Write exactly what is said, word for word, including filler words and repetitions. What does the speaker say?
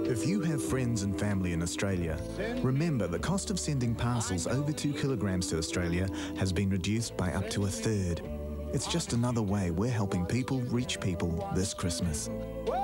If you have friends and family in Australia, remember the cost of sending parcels over two kilograms to Australia has been reduced by up to a third. It's just another way we're helping people reach people this Christmas.